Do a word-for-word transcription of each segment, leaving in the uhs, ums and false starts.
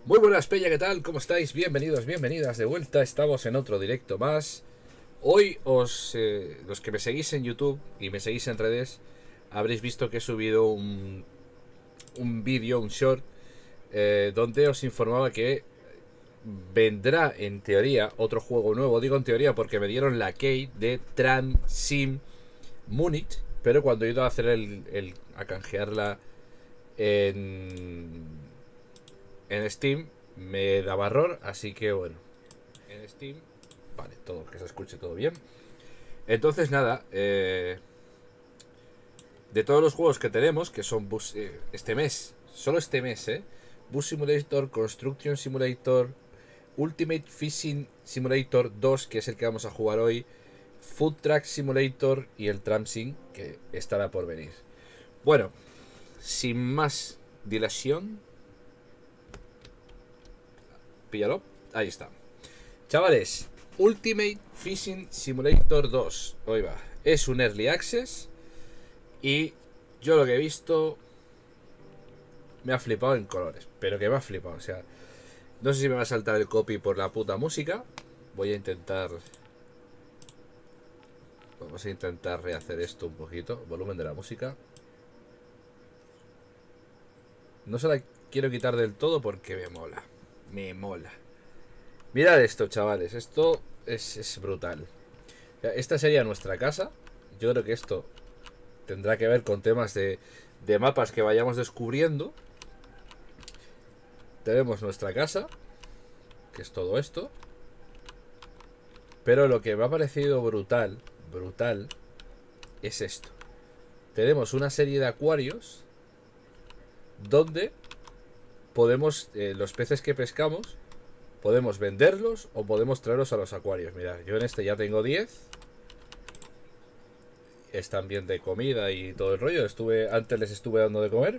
Muy buenas, Peña, ¿qué tal? ¿Cómo estáis? Bienvenidos, bienvenidas de vuelta. Estamos en otro directo más. Hoy os, eh, los que me seguís en YouTube y me seguís en redes, habréis visto que he subido un, un vídeo, un short, eh, donde os informaba que vendrá en teoría otro juego nuevo. Digo en teoría porque me dieron la key de Tram Sim Munich, pero cuando he ido a hacer el, el a canjearla en en Steam me daba error, así que bueno, en Steam, vale, todo, que se escuche todo bien. Entonces nada, eh, de todos los juegos que tenemos, que son bus, eh, este mes, solo este mes, eh, Bus Simulator, Construction Simulator, Ultimate Fishing Simulator dos, que es el que vamos a jugar hoy, Food Truck Simulator y el Tram Sim, que estará por venir. Bueno, sin más dilación, píllalo, ahí está. Chavales, Ultimate Fishing Simulator dos, hoy va, es un Early Access y yo lo que he visto me ha flipado en colores, pero que me ha flipado, o sea, no sé si me va a saltar el copy por la puta música, voy a intentar, vamos a intentar rehacer esto un poquito, volumen de la música, no se la quiero quitar del todo porque me mola, me mola. Mirad esto, chavales, esto es, es brutal. Esta sería nuestra casa. Yo creo que esto tendrá que ver con temas de, de mapas que vayamos descubriendo. Tenemos nuestra casa, que es todo esto. Pero lo que me ha parecido brutal, brutal, es esto. Tenemos una serie de acuarios donde podemos, eh, los peces que pescamos, podemos venderlos o podemos traerlos a los acuarios. Mirad, yo en este ya tengo diez. Están bien de comida y todo el rollo. Estuve, antes les estuve dando de comer.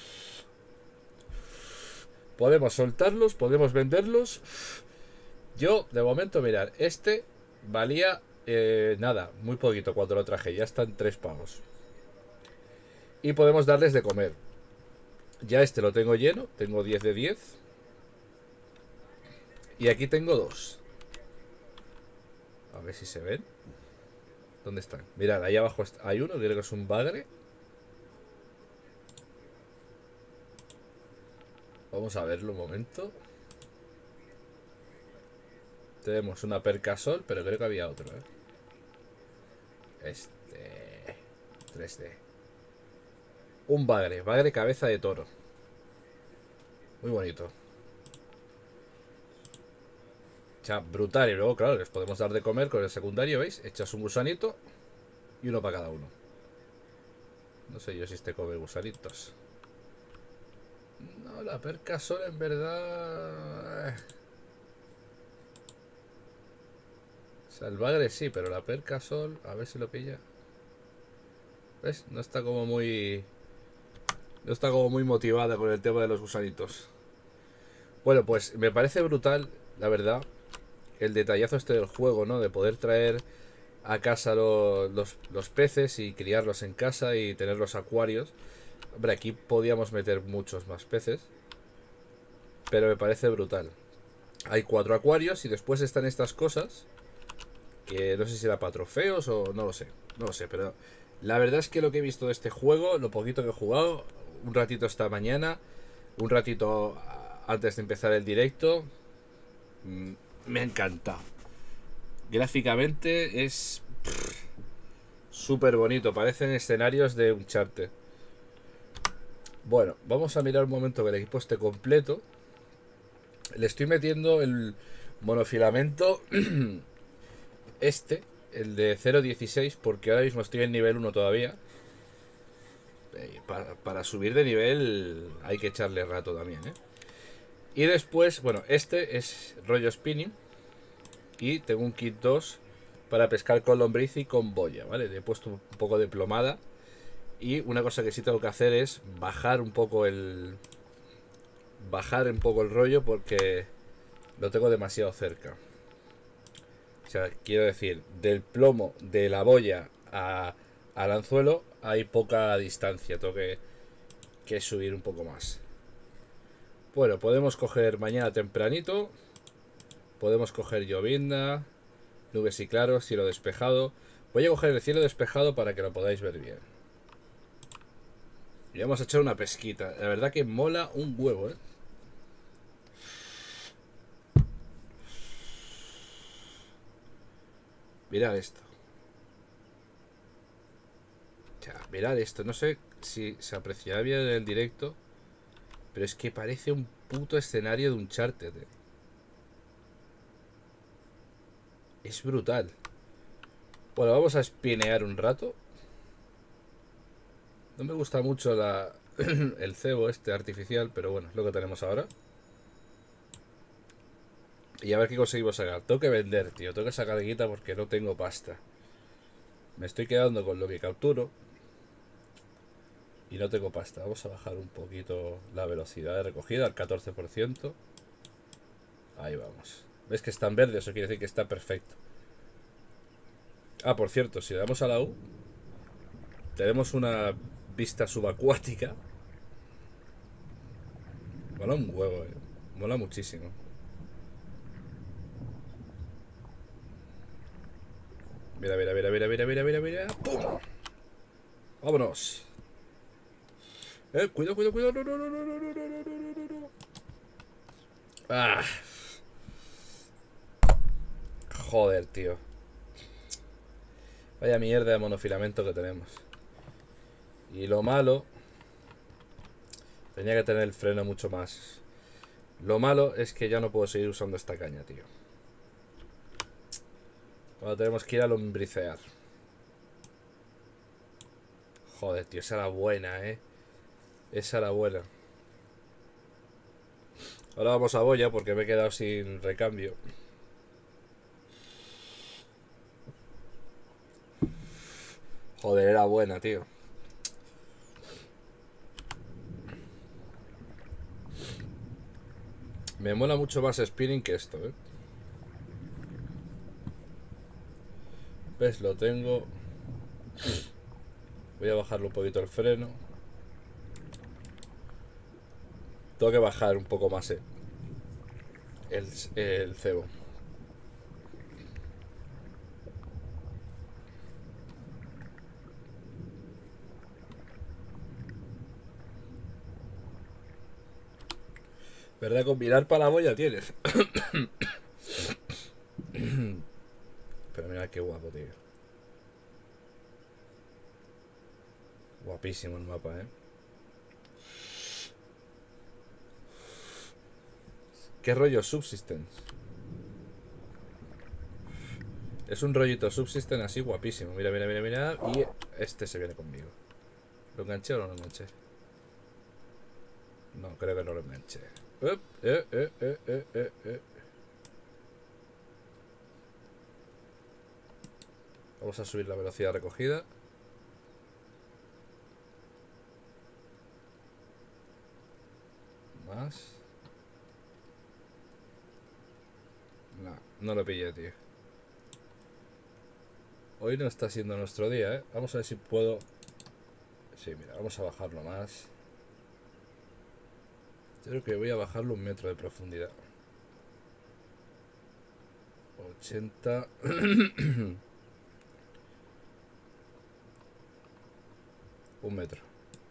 Podemos soltarlos, podemos venderlos. Yo, de momento, mirad, este valía eh, nada, muy poquito cuando lo traje. Ya están tres pavos. Y podemos darles de comer. Ya este lo tengo lleno, tengo diez de diez. Y aquí tengo dos. A ver si se ven. ¿Dónde están? Mirad, ahí abajo hay uno, creo que es un bagre. Vamos a verlo un momento. Tenemos una percasol, pero creo que había otro, ¿eh? Este... tres D. Un bagre, bagre cabeza de toro. Muy bonito. O sea, brutal. Y luego, claro, les podemos dar de comer con el secundario, ¿veis? Echas un gusanito y uno para cada uno. No sé yo si este come gusanitos. No, la percasol en verdad... O sea, el bagre sí, pero la percasol, a ver si lo pilla. ¿Ves? No está como muy... No está como muy motivada con el tema de los gusanitos. Bueno, pues me parece brutal, la verdad, el detallazo este del juego, ¿no? De poder traer a casa los, los, los peces y criarlos en casa y tener los acuarios. Hombre, aquí podíamos meter muchos más peces, pero me parece brutal. Hay cuatro acuarios y después están estas cosas que no sé si era para trofeos o no lo sé, no lo sé, pero la verdad es que lo que he visto de este juego, lo poquito que he jugado, un ratito esta mañana, un ratito antes de empezar el directo, me ha encantado. Gráficamente es súper bonito, parecen escenarios de Uncharted. Bueno, vamos a mirar un momento que el equipo esté completo. Le estoy metiendo el monofilamento este, el de cero dieciséis, porque ahora mismo estoy en nivel uno todavía. Para, para subir de nivel hay que echarle rato también, ¿eh? Y después, bueno, este es rollo spinning. Y tengo un kit dos para pescar con lombriz y con boya, ¿vale? Le he puesto un poco de plomada. Y una cosa que sí tengo que hacer es bajar un poco el... Bajar un poco el rollo porque lo tengo demasiado cerca. O sea, quiero decir, del plomo de la boya a, al anzuelo hay poca distancia. Tengo que, que subir un poco más. Bueno, podemos coger mañana tempranito. Podemos coger llovizna, nubes y claros, cielo despejado. Voy a coger el cielo despejado para que lo podáis ver bien. Y vamos a echar una pesquita. La verdad que mola un huevo, ¿eh? Mirad esto. O sea, mirad esto. No sé si se apreciará bien en el directo, pero es que parece un puto escenario de Uncharted, ¿eh? Es brutal. Bueno, vamos a espinear un rato. No me gusta mucho la el cebo este artificial, pero bueno, es lo que tenemos ahora. Y a ver qué conseguimos sacar. Tengo que vender, tío. Tengo que sacar guita porque no tengo pasta. Me estoy quedando con lo que capturo y no tengo pasta. Vamos a bajar un poquito la velocidad de recogida al catorce por ciento. Ahí vamos. ¿Ves que está en verde? Eso quiere decir que está perfecto. Ah, por cierto, si le damos a la U, tenemos una vista subacuática. Mola un huevo, eh. Mola muchísimo. Mira, mira, mira, mira, mira, mira, mira, mira. ¡Pum! Vámonos. Eh, cuidado, cuidado, cuidado. No, no, no, no, no, no, no, no, no, no. Ah. Joder, tío. Vaya mierda de monofilamento que tenemos. Y lo malo... Tenía que tener el freno mucho más. Lo malo es que ya no puedo seguir usando esta caña, tío. Ahora tenemos que ir a lombricear. Joder, tío, esa era buena, eh. Esa era buena. Ahora vamos a boya porque me he quedado sin recambio. Joder, era buena, tío. Me mola mucho más spinning que esto, eh. ¿Ves? Lo tengo. Voy a bajarle un poquito el freno. Tengo que bajar un poco más, eh. El, el cebo. ¿Verdad? Con mirar para la boya tienes. Pero mira qué guapo, tío. Guapísimo el mapa, eh. ¿Qué rollo Subsistence? Es un rollito Subsistence así guapísimo. Mira, mira, mira, mira. Y este se viene conmigo. ¿Lo enganché o no lo enganché? No, creo que no lo enganché. Eh, eh, eh, eh, eh, eh, eh. Vamos a subir la velocidad de recogida. Más. No, no lo pillé, tío. Hoy no está siendo nuestro día, ¿eh? Vamos a ver si puedo... Sí, mira, vamos a bajarlo más. Creo que voy a bajarlo un metro de profundidad. ochenta... un metro.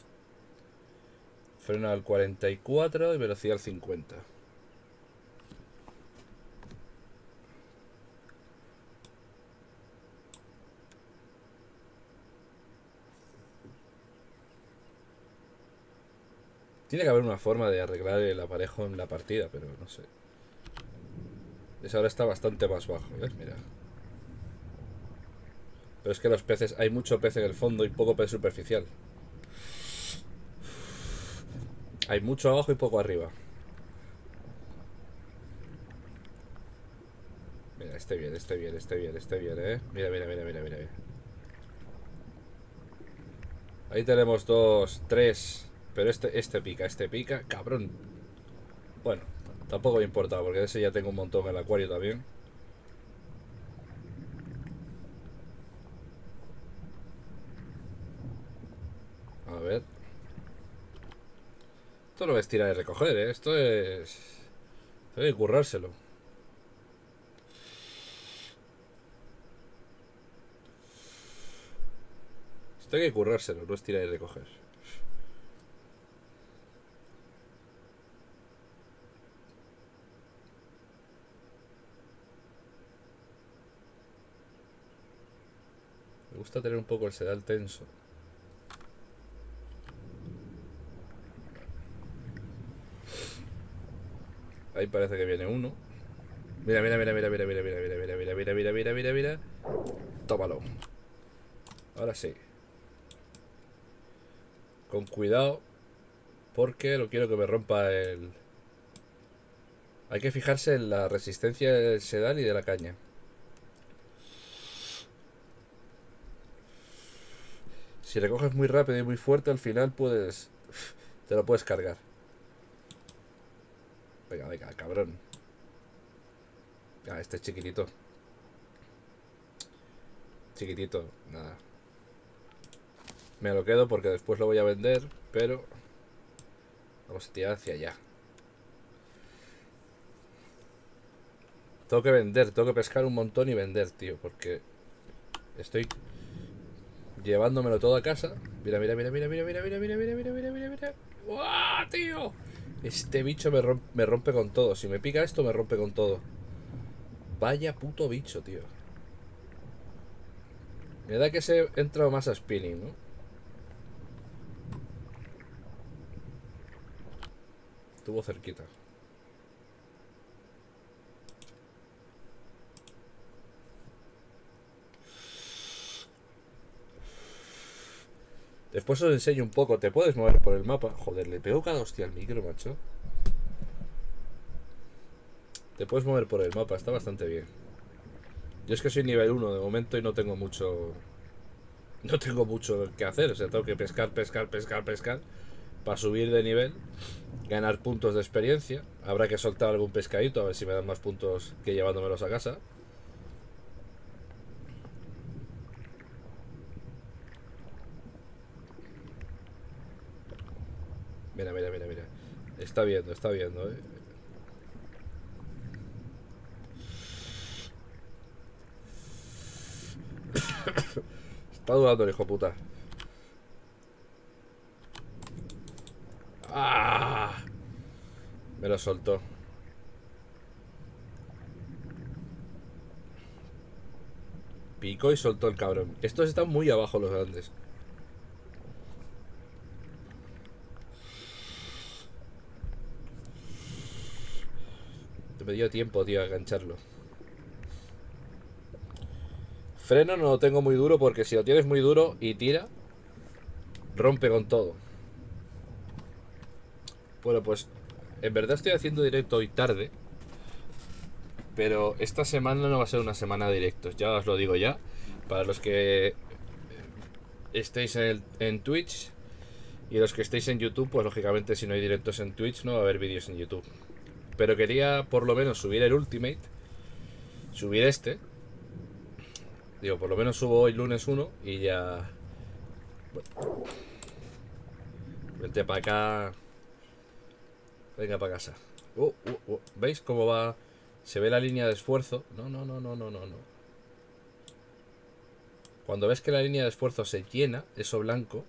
Freno al cuarenta y cuatro y velocidad al cincuenta. Tiene que haber una forma de arreglar el aparejo en la partida, pero no sé. Ese ahora está bastante más bajo, ¿ves? Mira. Pero es que los peces... Hay mucho pez en el fondo y poco pez superficial. Hay mucho abajo y poco arriba. Mira, este bien, este bien, este bien, este bien, ¿eh? Mira, mira, mira, mira, mira. Ahí tenemos dos, tres... Pero este, este pica, este pica. Cabrón. Bueno, tampoco me importa porque de ese ya tengo un montón en el acuario también. A ver. Esto no es tirar y recoger, ¿eh? Esto es... Esto hay que currárselo. Esto hay que currárselo, no es tirar y recoger. Me gusta tener un poco el sedal tenso. Ahí parece que viene uno. Mira, mira, mira, mira, mira, mira, mira, mira, mira, mira, mira, mira, mira, mira, mira. Tómalo. Ahora sí. Con cuidado. Porque lo quiero que me rompa el... Hay que fijarse en la resistencia del sedal y de la caña. Si recoges muy rápido y muy fuerte, al final puedes... Te lo puedes cargar. Venga, venga, cabrón. Ah, este es chiquitito. Chiquitito, nada. Me lo quedo porque después lo voy a vender, pero... Vamos a tirar hacia allá. Tengo que vender, tengo que pescar un montón y vender, tío, porque... Estoy... Llevándomelo todo a casa. Mira, mira, mira, mira, mira, mira, mira, mira, mira, mira, mira, mira, mira. ¡Guau, tío! Este bicho me rompe, me rompe con todo. Si me pica esto, me rompe con todo. Vaya puto bicho, tío. Me da que se entra más a spinning, ¿no? Estuvo cerquita. Después os enseño un poco. Te puedes mover por el mapa. Joder, le pego cada hostia al micro, macho. Te puedes mover por el mapa. Está bastante bien. Yo es que soy nivel uno de momento y no tengo mucho... No tengo mucho que hacer. O sea, tengo que pescar, pescar, pescar, pescar. Para subir de nivel. Ganar puntos de experiencia. Habrá que soltar algún pescadito. A ver si me dan más puntos que llevándomelos a casa. Mira, mira, mira, mira. Está viendo, está viendo, eh. Está dudando el hijo puta. ¡Ah! Me lo soltó. Picó y soltó el cabrón. Estos están muy abajo los grandes. Me dio tiempo, tío, a engancharlo. Freno no lo tengo muy duro porque si lo tienes muy duro y tira, rompe con todo. Bueno, pues en verdad estoy haciendo directo hoy tarde. Pero esta semana no va a ser una semana de directos, ya os lo digo ya. Para los que estéis en, el, en Twitch y los que estéis en YouTube, pues lógicamente si no hay directos en Twitch no va a haber vídeos en YouTube. Pero quería por lo menos subir el Ultimate, subir este. Digo, por lo menos subo hoy lunes uno y ya... Bueno. Vente para acá. Venga para casa. Uh, uh, uh. ¿Veis cómo va? Se ve la línea de esfuerzo. No, no, no, no, no, no, no. Cuando ves que la línea de esfuerzo se llena, eso blanco,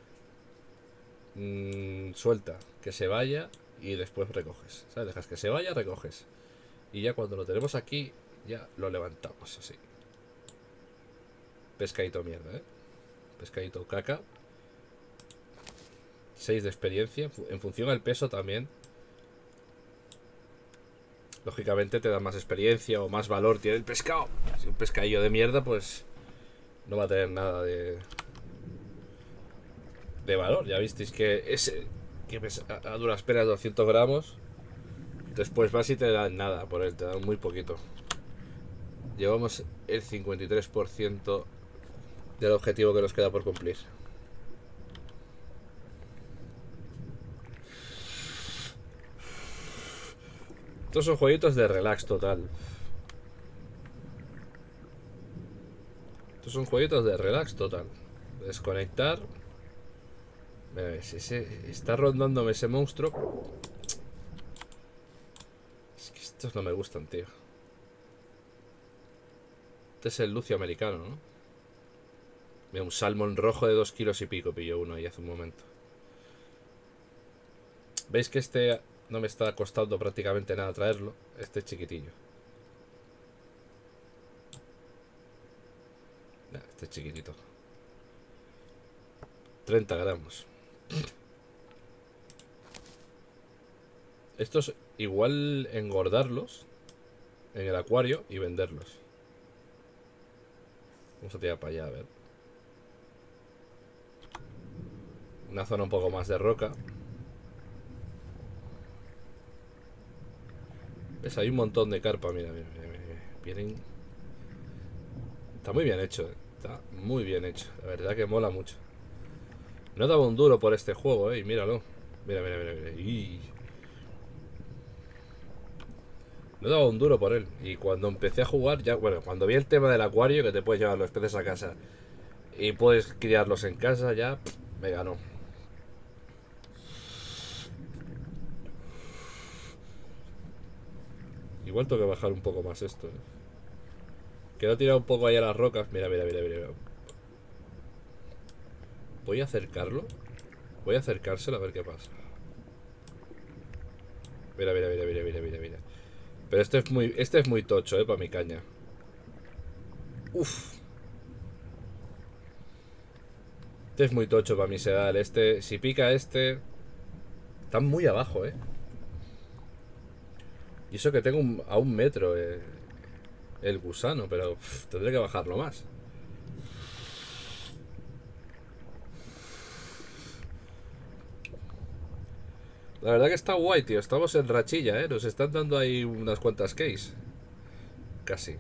mmm, suelta, que se vaya y después recoges. ¿Sabes? Dejas que se vaya, recoges. Y ya cuando lo tenemos aquí, ya lo levantamos así. Pescadito mierda, ¿eh? Pescadito caca. seis de experiencia. En función del peso también. Lógicamente te da más experiencia o más valor tiene el pescado. Si un pescadillo de mierda, pues no va a tener nada de de valor. Ya visteis que ese que pesa a duras penas doscientos gramos, después vas y te dan nada por él, te dan muy poquito. Llevamos el cincuenta y tres por ciento del objetivo que nos queda por cumplir. Estos son jueguitos de relax total. Estos son jueguitos de relax total. Desconectar. Mira, ese, está rondándome ese monstruo. Es que estos no me gustan, tío. Este es el lucio americano, ¿no? Mira, un salmón rojo de dos kilos y pico pilló uno ahí hace un momento. ¿Veis que este no me está costando prácticamente nada traerlo? Este es chiquitillo. Nah, este es chiquitito. treinta gramos. Estos igual engordarlos en el acuario y venderlos. Vamos a tirar para allá, a ver. Una zona un poco más de roca. ¿Ves? Hay un montón de carpa, mira, mira, mira, mira. Vienen... Está muy bien hecho, eh. Está muy bien hecho. La verdad que mola mucho. No daba un duro por este juego, eh. Y míralo. Mira, mira, mira, mira. Y... No daba un duro por él. Y cuando empecé a jugar, ya, bueno, cuando vi el tema del acuario, que te puedes llevar los peces a casa y puedes criarlos en casa, ya pff, me ganó. Igual tengo que bajar un poco más esto, ¿eh? Quiero tirar un poco ahí a las rocas. Mira, mira, mira, mira. Voy a acercarlo. Voy a acercárselo a ver qué pasa. Mira, mira, mira, mira, mira, mira, mira. Pero este es muy, este es muy tocho, eh, para mi caña. Uf. Este es muy tocho para mi sedal. Este, si pica este, está muy abajo, eh. Y eso que tengo un, a un metro, eh, el gusano, pero uf, tendré que bajarlo más. La verdad que está guay, tío. Estamos en rachilla, eh. Nos están dando ahí unas cuantas keys. Casi.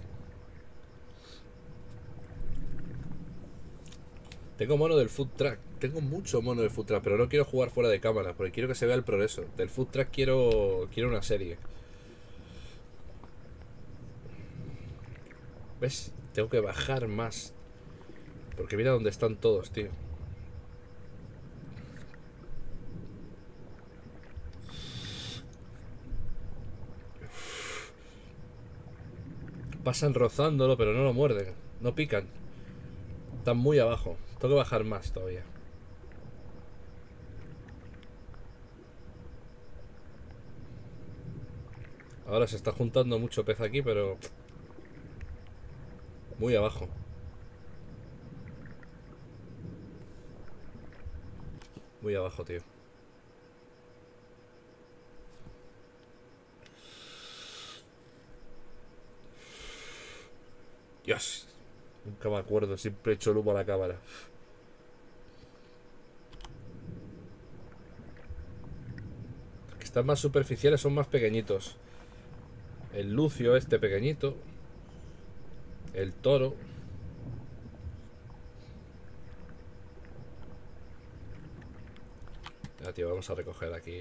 Tengo mono del food track. Tengo mucho mono del food track, pero no quiero jugar fuera de cámara, porque quiero que se vea el progreso. Del food track quiero, quiero una serie. ¿Ves? Tengo que bajar más. Porque mira dónde están todos, tío. Pasan rozándolo, pero no lo muerden. No pican. Están muy abajo. Tengo que bajar más todavía. Ahora se está juntando mucho pez aquí, pero... muy abajo. Muy abajo, tío. Dios. Nunca me acuerdo. Siempre echo el humo a la cámara. Los que están más superficiales son más pequeñitos. El lucio este pequeñito. El toro. Ya, tío, vamos a recoger aquí.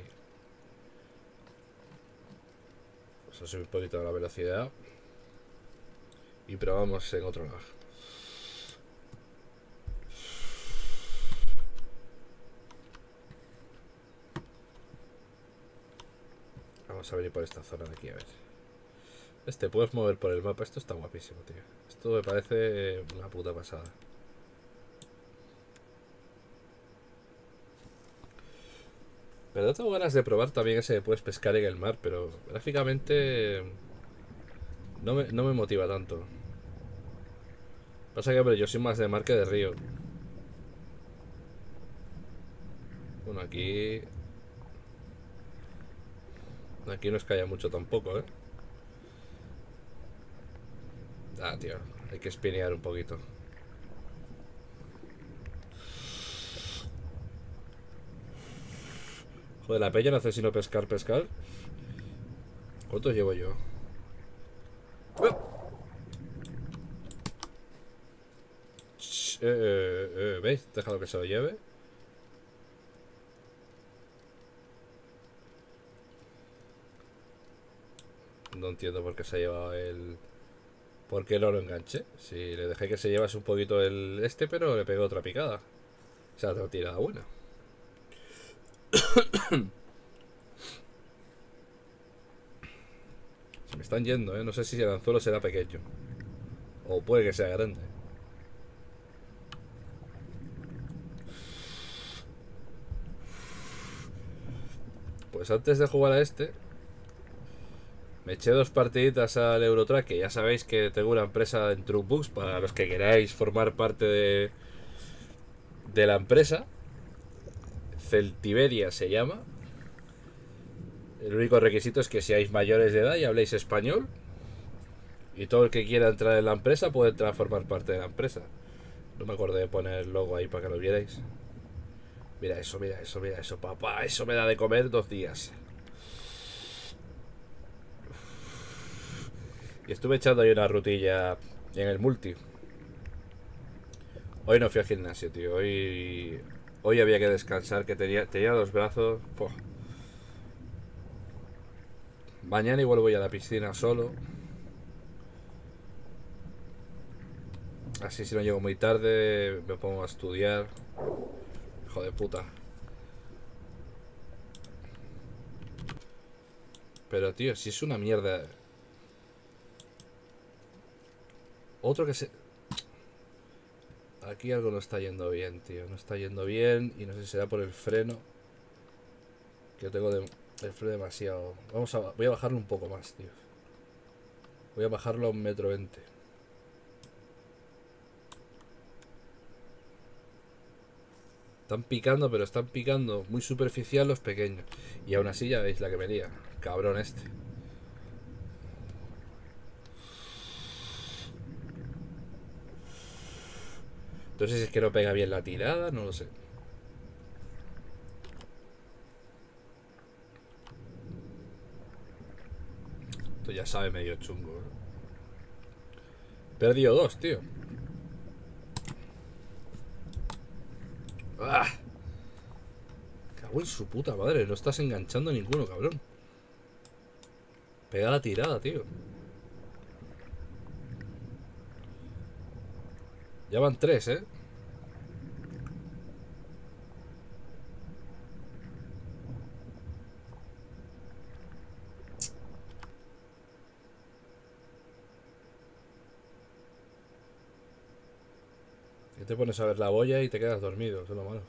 Vamos a subir un poquito la velocidad. Y probamos en otro lado. Vamos a venir por esta zona de aquí, a ver. Este puedes mover por el mapa. Esto está guapísimo, tío. Esto me parece una puta pasada. Pero tengo ganas de probar también ese que puedes pescar en el mar, pero gráficamente no me, no me motiva tanto. Pasa que, hombre, yo soy más de mar que de río. Bueno, aquí... Aquí no es que haya mucho tampoco, ¿eh? Ah, tío, hay que espinear un poquito. Joder, la peña no hace sino pescar, pescar. ¿Cuántos llevo yo? Eh, eh, eh, ¿Veis? Déjalo que se lo lleve. No entiendo por qué se ha llevado el... ¿Por qué no lo enganché? Si le dejé que se llevase un poquito el este, pero le pegó otra picada. O sea, otra tirada buena. Se me están yendo, ¿eh? No sé si el anzuelo será pequeño. O puede que sea grande. Pues antes de jugar a este, me eché dos partiditas al Eurotrack, que ya sabéis que tengo una empresa en Truckbooks para los que queráis formar parte de, de la empresa. Celtiberia se llama. El único requisito es que seáis mayores de edad y habléis español. Y todo el que quiera entrar en la empresa puede entrar a formar parte de la empresa. No me acordé de poner el logo ahí para que lo vierais. Mira eso, mira eso, mira eso, papá. Eso me da de comer dos días. Y estuve echando ahí una rutilla en el multi. Hoy no fui al gimnasio, tío. Hoy hoy había que descansar, que tenía, tenía los brazos. Poh. Mañana igual voy a la piscina solo. Así si no llego muy tarde me pongo a estudiar. Hijo de puta. Pero tío, si es una mierda. Otro que se... Aquí algo no está yendo bien, tío. No está yendo bien y no sé si será por el freno. Que yo tengo de... el freno demasiado... Vamos a... Voy a bajarlo un poco más, tío. Voy a bajarlo a un metro veinte. Están picando, pero están picando muy superficial los pequeños. Y aún así ya veis la que me lía. Cabrón este. Entonces es que no pega bien la tirada, no lo sé. Esto ya sabe medio chungo, ¿eh? Perdió dos, tío. ¡Ah! Cago en su puta madre, no estás enganchando a ninguno, cabrón. Pega la tirada, tío. Ya van tres, ¿eh? Que te pones a ver la boya y te quedas dormido, eso es lo malo.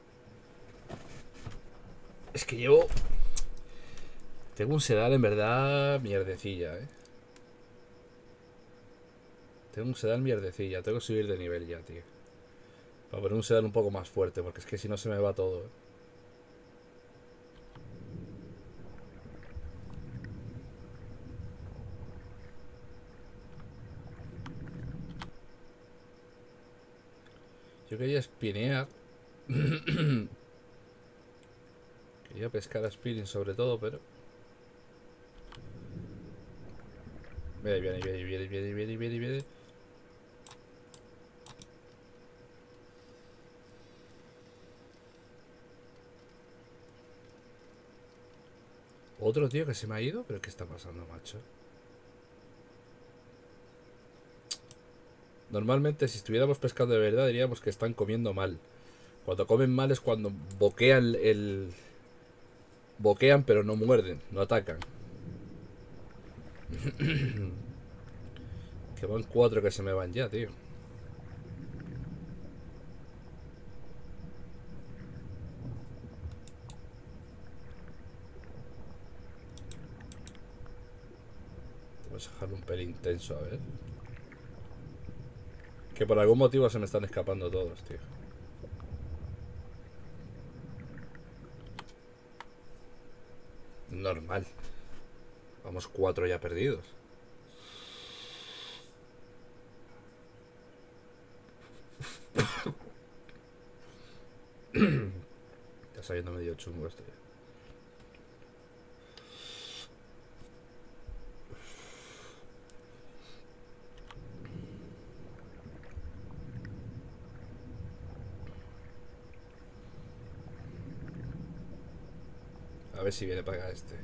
Es que llevo... Tengo un sedal en verdad mierdecilla, ¿eh? Tengo un sedal mierdecilla, tengo que subir de nivel ya, tío. Para poner un sedal un poco más fuerte, porque es que si no se me va todo, ¿eh? Yo quería espinear. Quería pescar a spinning sobre todo, pero... Viene, viene, viene, viene, viene, viene, viene, viene. Otro tío que se me ha ido, pero ¿qué está pasando, macho? Normalmente si estuviéramos pescando de verdad diríamos que están comiendo mal. Cuando comen mal es cuando boquean el... Boquean pero no muerden, no atacan. Que van cuatro que se me van ya, tío. Vamos a dejarlo un pelín intenso, a ver. Que por algún motivo se me están escapando todos, tío. Normal. Vamos cuatro ya perdidos. Está saliendo medio chungo esto ya. A ver si viene para acá este.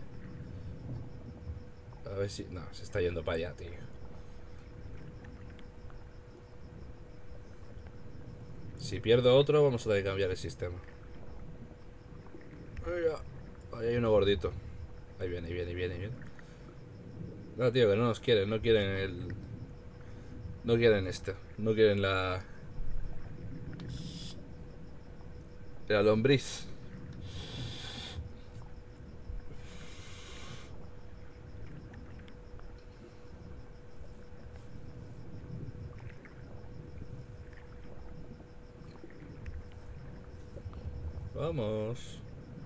A ver si... No, se está yendo para allá, tío. Si pierdo otro, vamos a tener que cambiar el sistema. Ahí hay uno gordito. Ahí viene, ahí viene, ahí viene, ahí viene. No, tío, que no nos quieren, no quieren el... No quieren esto, no quieren la... La lombriz. Vamos.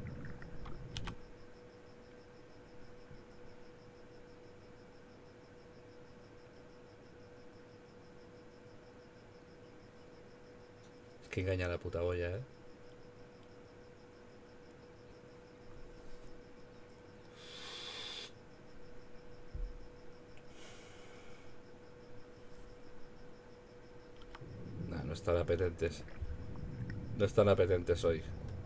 Es que engaña a la puta boya, eh. Nah, no están apetentes. No están apetentes hoy.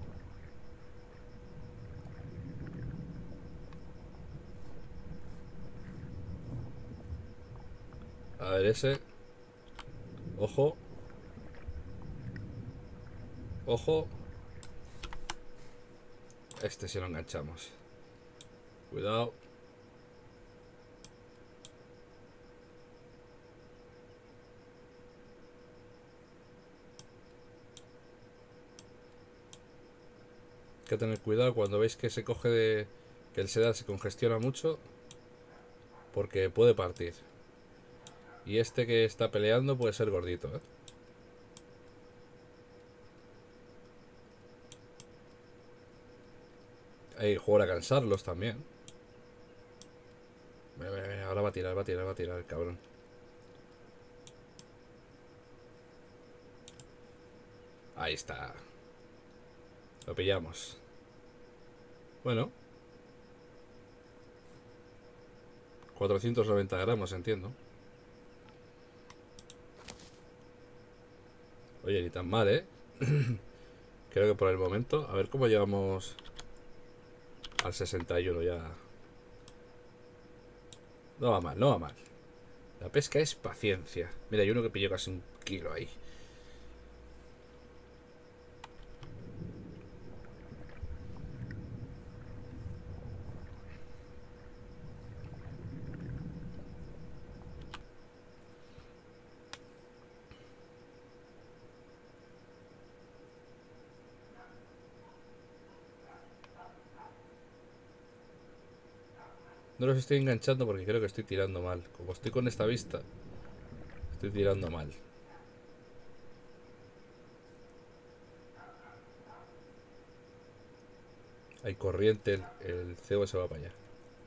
A ver ese. Ojo. Ojo. Este sí lo enganchamos. Cuidado. Hay que tener cuidado cuando veis que se coge de... Que el sedal se congestiona mucho. Porque puede partir. Y este que está peleando puede ser gordito, ¿eh? Hay que jugar a cansarlos también. Mira, mira, mira, ahora va a tirar, va a tirar, va a tirar el cabrón. Ahí está. Lo pillamos. Bueno. cuatrocientos noventa gramos, entiendo. Oye, ni tan mal, ¿eh? Creo que por el momento... A ver cómo llevamos al sesenta y uno ya. No va mal, no va mal. La pesca es paciencia. Mira, hay uno que pilló casi un kilo ahí. No los estoy enganchando porque creo que estoy tirando mal. Como estoy con esta vista, estoy tirando mal. Hay corriente, el, el cebo se va para allá.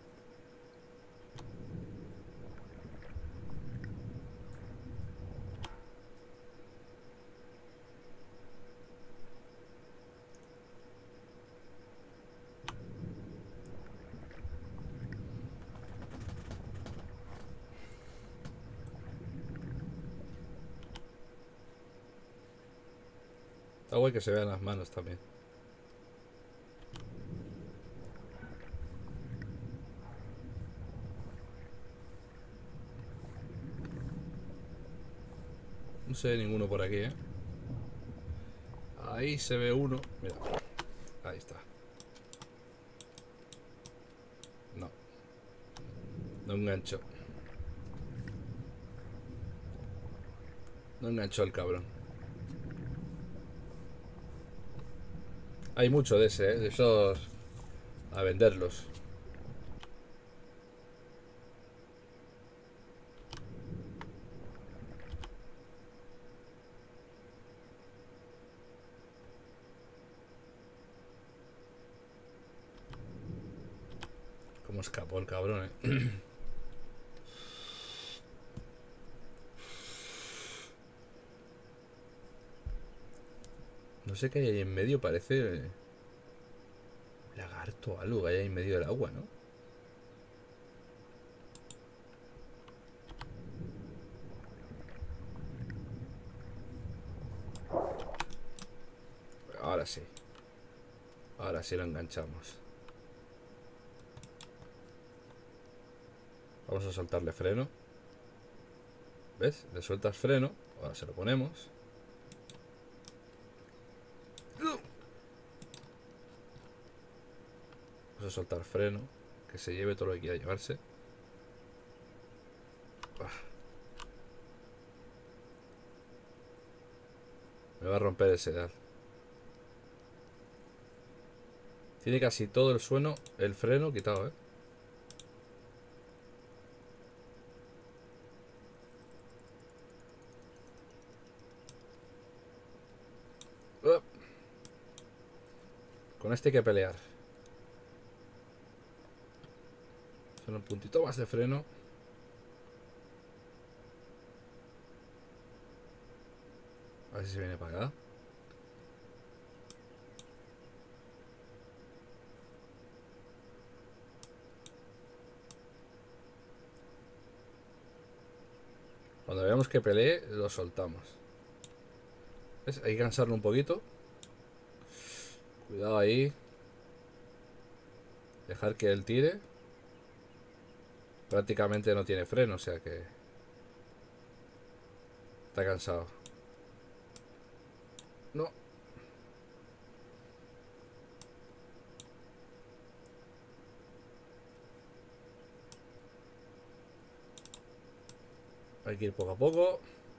Está guay que se vean las manos también. No se ve ninguno por aquí, ¿eh? Ahí se ve uno. Mira. Ahí está. No. No enganchó. No enganchó el cabrón. Hay mucho de ese, ¿eh? De esos... A venderlos. Cómo escapó el cabrón, ¿eh? No sé qué hay ahí en medio, parece... Lagarto o algo que hay ahí en medio del agua, ¿no? Ahora sí. Ahora sí lo enganchamos. Vamos a soltarle freno. ¿Ves? Le sueltas freno. Ahora se lo ponemos. Vamos a soltar freno. Que se lleve todo lo que quiera llevarse. Me va a romper el sedal. Tiene casi todo el sueno, el freno quitado, ¿eh? Uh. Con este hay que pelear. Solo un puntito más de freno. A ver si se viene para acá. Cuando veamos que pelee, lo soltamos. ¿Ves? Hay que cansarlo un poquito. Cuidado ahí. Dejar que él tire. Prácticamente no tiene freno, o sea que... Está cansado. No. Hay que ir poco a poco.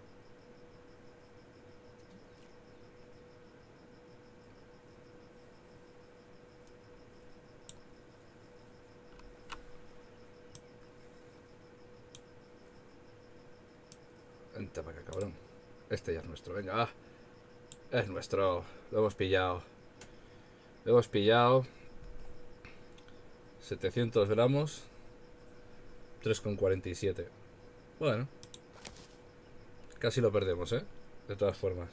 Vente para acá, cabrón. Este ya es nuestro, venga, ah. Es nuestro. Lo hemos pillado. Lo hemos pillado. setecientos gramos. tres coma cuarenta y siete. Bueno. Casi lo perdemos, ¿eh? De todas formas.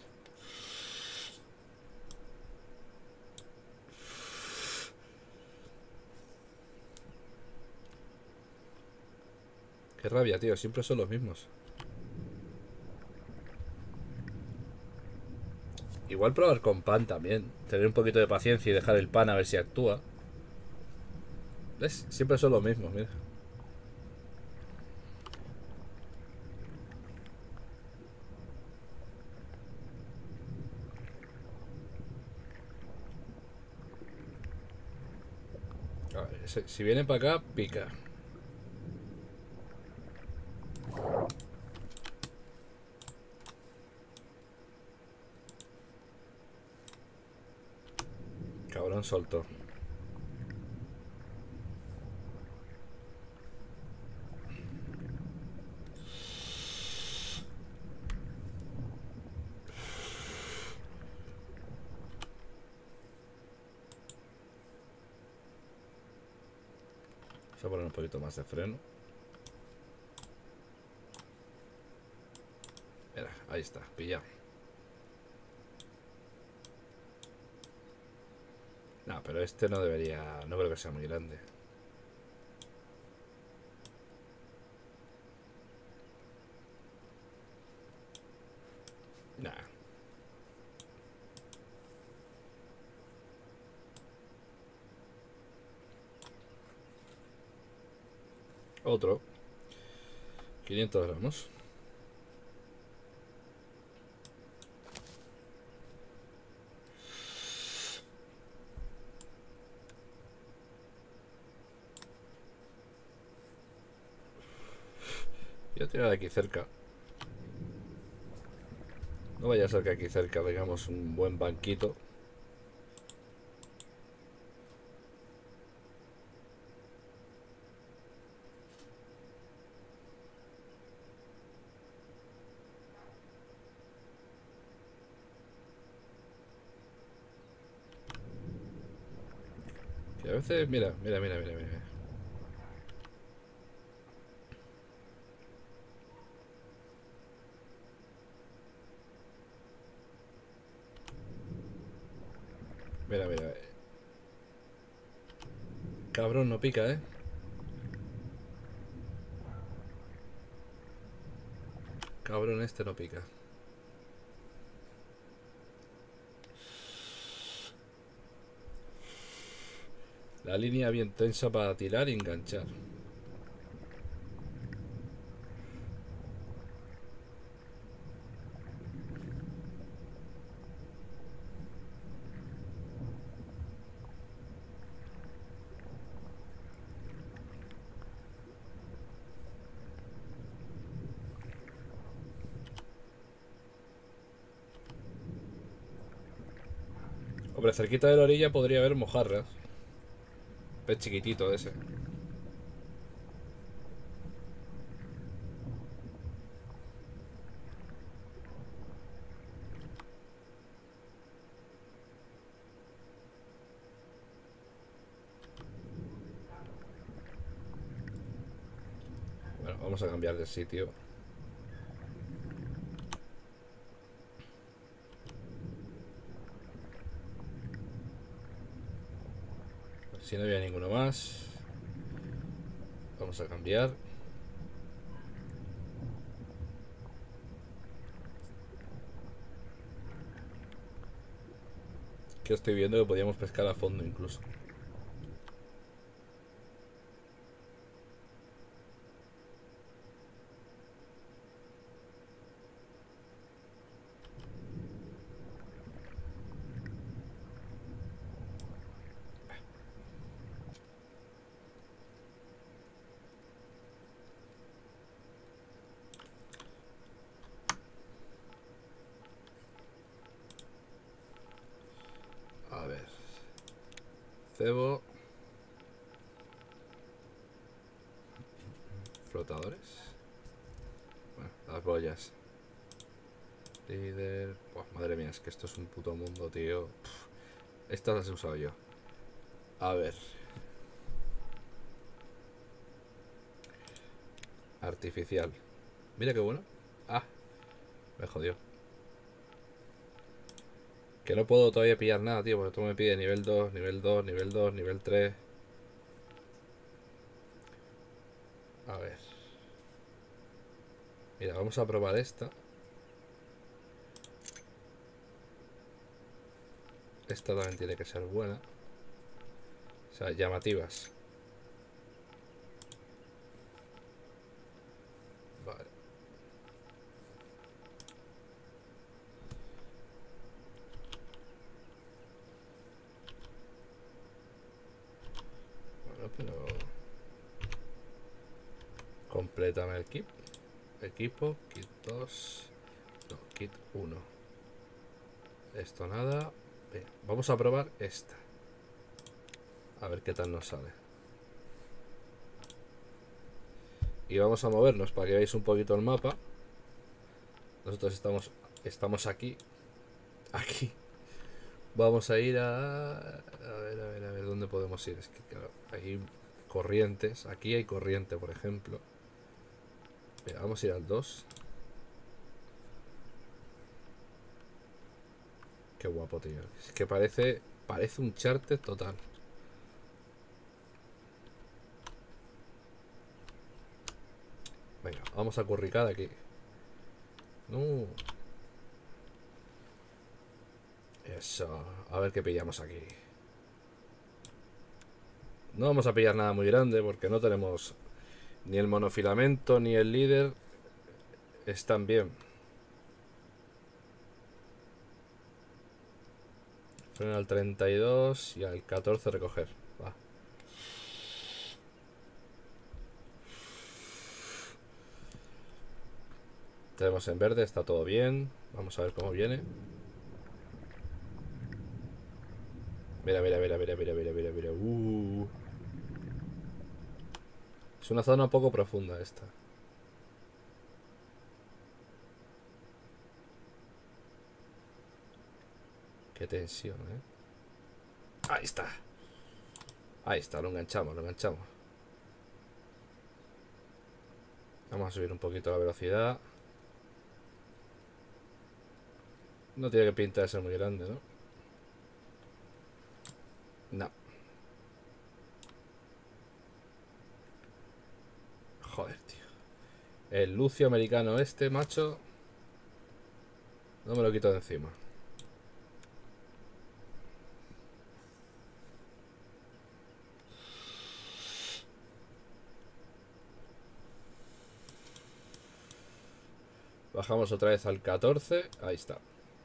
Qué rabia, tío. Siempre son los mismos. Igual probar con pan también. Tener un poquito de paciencia y dejar el pan a ver si actúa. ¿Ves? Siempre son los mismos, mira. A ver, si viene para acá, pica. Cabrón soltó. Vamos a poner un poquito más de freno. Mira, ahí está, pillado. No, pero este no debería... No creo que sea muy grande. Nah. Otro. quinientos gramos. Voy a tirar de aquí cerca. No vaya a ser que aquí cerca tengamos un buen banquito. Que a veces, mira, mira, mira, mira, mira. Mira, mira. Cabrón, no pica, ¿eh? Cabrón, este no pica. La línea bien tensa para tirar y enganchar. Hombre, cerquita de la orilla podría haber mojarras. Pez chiquitito ese. Bueno, vamos a cambiar de sitio. Si no había ninguno más, vamos a cambiar. Que estoy viendo que podíamos pescar a fondo incluso. A ver. Cebo. Flotadores. Bueno, las boyas. Líder. Pues madre mía, es que esto es un puto mundo, tío. Pff, estas las he usado yo. A ver. Artificial. Mira qué bueno. Ah, me jodió. Que no puedo todavía pillar nada, tío, porque todo me pide nivel dos, nivel dos, nivel dos, nivel tres. A ver. Mira, vamos a probar esta. Esta también tiene que ser buena. O sea, llamativas. Vale. Bueno, pero... Complétame el kit. Equipo, kit dos. No, kit uno. Esto nada. Bien, vamos a probar esta. A ver qué tal nos sale. Y vamos a movernos para que veáis un poquito el mapa. Nosotros estamos, estamos aquí. Aquí. Vamos a ir a... A ver, a ver, a ver, ¿dónde podemos ir? Es que claro, hay corrientes. Aquí hay corriente, por ejemplo. Mira, vamos a ir al dos. Qué guapo, tío. Es que parece... Parece un charter total. Venga, vamos a curricar aquí. No. Eso. A ver qué pillamos aquí. No vamos a pillar nada muy grande porque no tenemos ni el monofilamento ni el líder. Están bien. Freno al treinta y dos y al catorce recoger. Va. Tenemos en verde, está todo bien. Vamos a ver cómo viene. Mira, mira, mira, mira, mira, mira, mira, mira. Uh. Es una zona un poco profunda esta. Qué tensión, eh. Ahí está. Ahí está, lo enganchamos, lo enganchamos. Vamos a subir un poquito la velocidad. No tiene que pinta de ser muy grande, ¿no? No. Joder, tío. El lucio americano este, macho. No me lo quito de encima. Bajamos otra vez al catorce. Ahí está.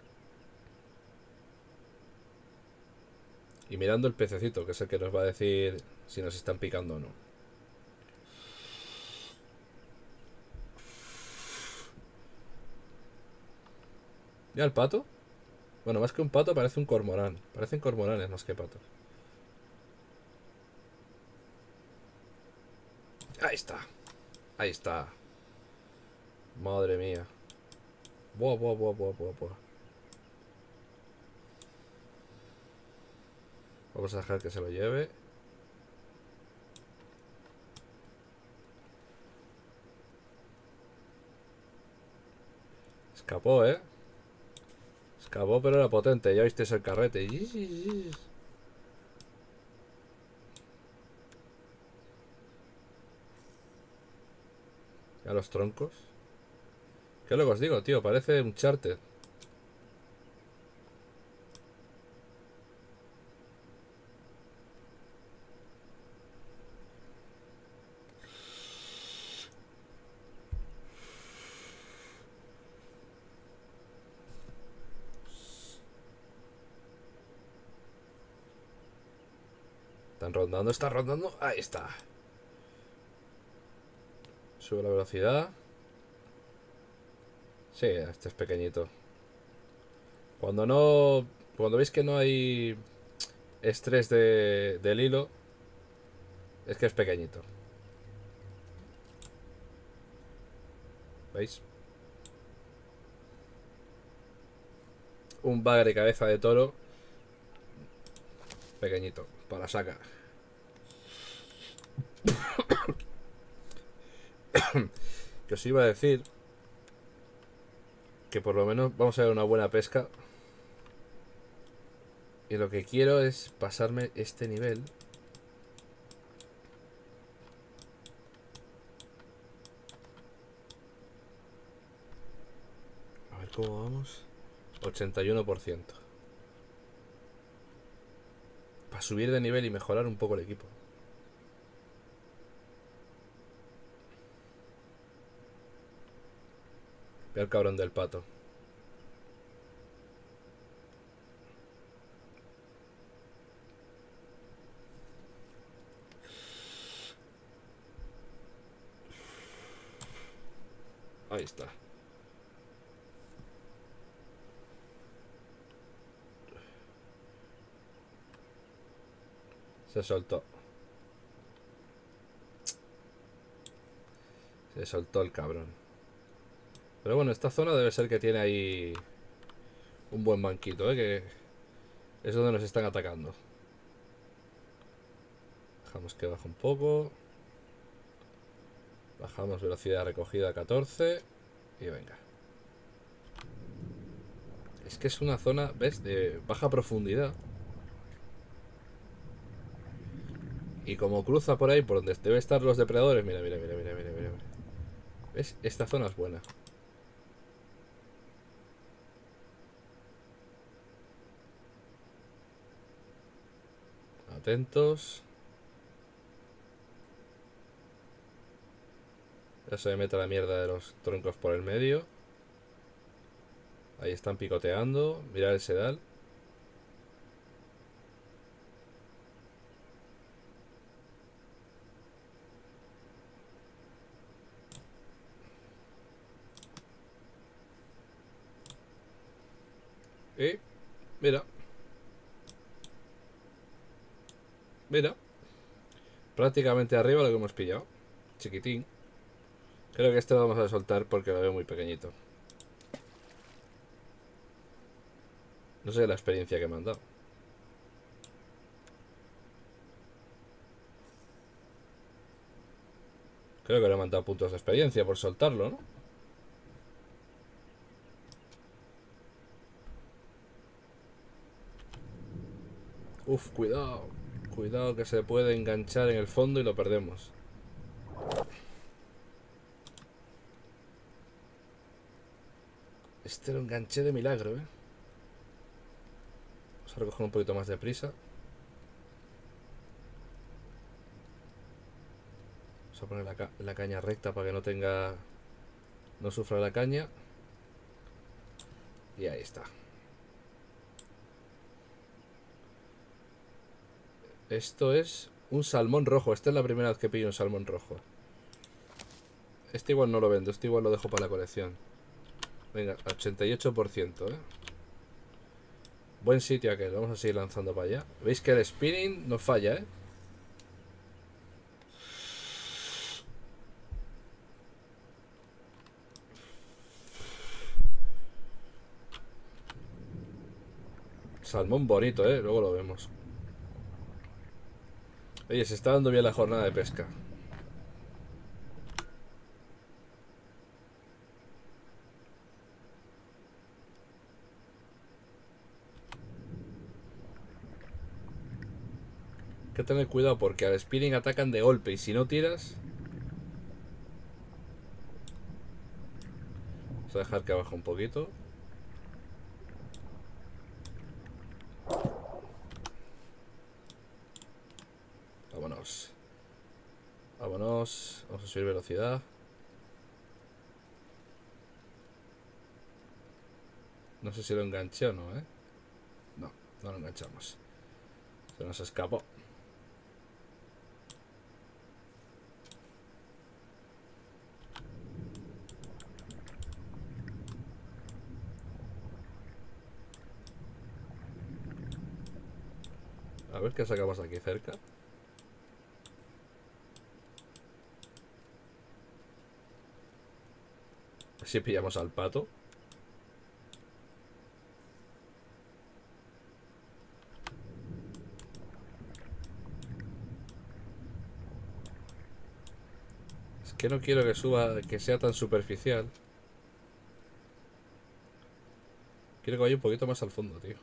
Y mirando el pececito, que es el que nos va a decir si nos están picando o no. Mira el pato. Bueno, más que un pato parece un cormorán. Parecen cormoranes más que patos. Ahí está. Ahí está. Madre mía. Buah, buah, buah, buah, buah, buah. Vamos a dejar que se lo lleve. Escapó, ¿eh? Escapó, pero era potente. Ya visteis el carrete. Ya los troncos. ¿Qué es lo que os digo, tío? Parece un charter. Están rondando, están rondando. Ahí está. Sube la velocidad. Sí, este es pequeñito. Cuando no... Cuando veis que no hay estrés de, del hilo, es que es pequeñito. ¿Veis? Un bagre cabeza de toro pequeñito, para sacar. Que os iba a decir que por lo menos vamos a ver una buena pesca. Y lo que quiero es pasarme este nivel. A ver cómo vamos. ochenta y uno por ciento. Para subir de nivel y mejorar un poco el equipo. Ve al cabrón del pato. Ahí está. Se soltó. Se soltó el cabrón. Pero bueno, esta zona debe ser que tiene ahí un buen banquito, ¿eh? Que es donde nos están atacando. Dejamos que baje un poco. Bajamos velocidad de recogida a catorce. Y venga. Es que es una zona, ¿ves? De baja profundidad. Y como cruza por ahí, por donde deben estar los depredadores. Mira, mira, mira, mira, mira, mira. ¿Ves? Esta zona es buena. Atentos. Ya se me mete la mierda de los troncos por el medio. Ahí están picoteando. Mirad el sedal. Y mira. Mira. Prácticamente arriba lo que hemos pillado. Chiquitín. Creo que este lo vamos a soltar porque lo veo muy pequeñito. No sé la experiencia que me han dado. Creo que le han dado puntos de experiencia por soltarlo, ¿no? Uf, cuidado. Cuidado que se puede enganchar en el fondo y lo perdemos. Este lo enganché de milagro, ¿eh? Vamos a recoger un poquito más de prisa. Vamos a poner la, ca la caña recta para que no tenga... No sufra la caña. Y ahí está. Esto es un salmón rojo. Esta es la primera vez que pillo un salmón rojo. Este igual no lo vendo. Este igual lo dejo para la colección. Venga, ochenta y ocho por ciento, ¿eh? Buen sitio aquel, vamos a seguir lanzando para allá. Veis que el spinning no falla, ¿eh? Salmón bonito, ¿eh? Luego lo vemos. Oye, se está dando bien la jornada de pesca. Hay que tener cuidado porque al spinning atacan de golpe y si no tiras... Vamos a dejar que baje un poquito. Vámonos. Vámonos. Vamos a subir velocidad. No sé si lo enganché o no, ¿eh? No, no lo enganchamos. Se nos escapó. A ver qué sacamos aquí cerca. Si pillamos al pato. Es que no quiero que suba, que sea tan superficial. Quiero que vaya un poquito más al fondo, tío.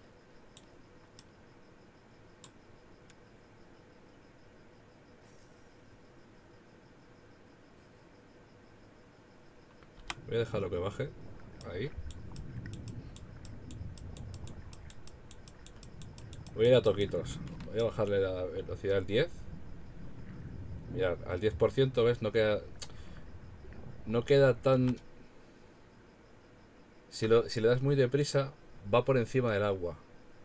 Voy a dejarlo que baje. Ahí. Voy a ir a toquitos. Voy a bajarle la velocidad al diez. Mirad, al diez por ciento, ¿ves? No queda... No queda tan... Si, lo, si le das muy deprisa, va por encima del agua.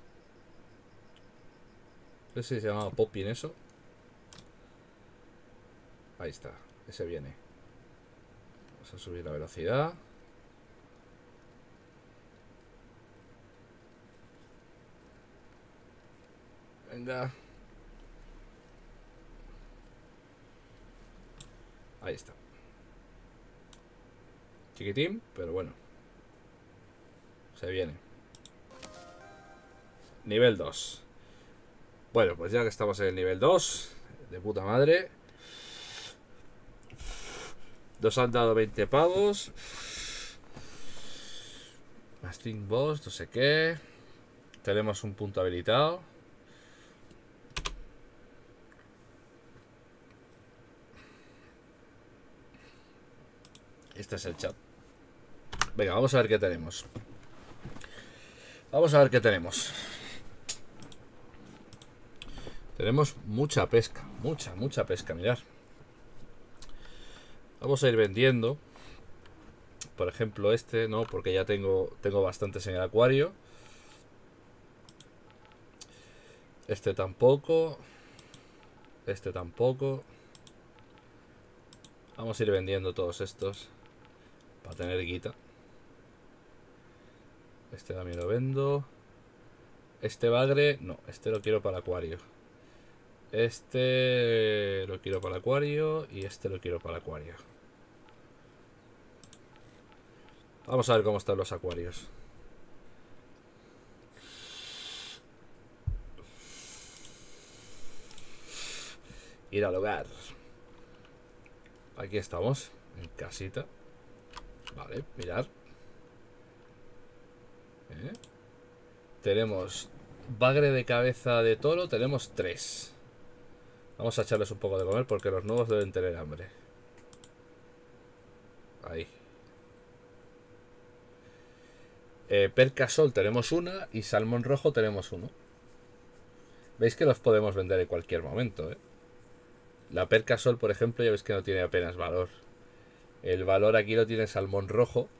No sé si se llamaba popping eso. Ahí está, ese viene. Vamos a subir la velocidad. Venga. Ahí está. Chiquitín, pero bueno. Se viene. Nivel dos. Bueno, pues ya que estamos en el nivel dos, de puta madre. Nos han dado veinte pavos. Más Think Boss, no sé qué. Tenemos un punto habilitado. Este es el chat. Venga, vamos a ver qué tenemos. Vamos a ver qué tenemos. Tenemos mucha pesca. Mucha, mucha pesca, mirad. Vamos a ir vendiendo. Por ejemplo este, no, porque ya tengo, tengo bastantes en el acuario. Este tampoco. Este tampoco. Vamos a ir vendiendo todos estos para tener guita. Este también lo vendo. Este bagre, no, este lo quiero para el acuario. Este lo quiero para el acuario y este lo quiero para el acuario. Vamos a ver cómo están los acuarios. Ir al hogar. Aquí estamos, en casita. Vale, mirad. ¿Eh? Tenemos bagre de cabeza de toro, tenemos tres. Vamos a echarles un poco de comer porque los nuevos deben tener hambre. Ahí. Eh, perca sol tenemos una y salmón rojo tenemos uno. Veis que los podemos vender en cualquier momento, ¿eh? La perca sol, por ejemplo, ya veis que no tiene apenas valor. El valor aquí lo tiene salmón rojo,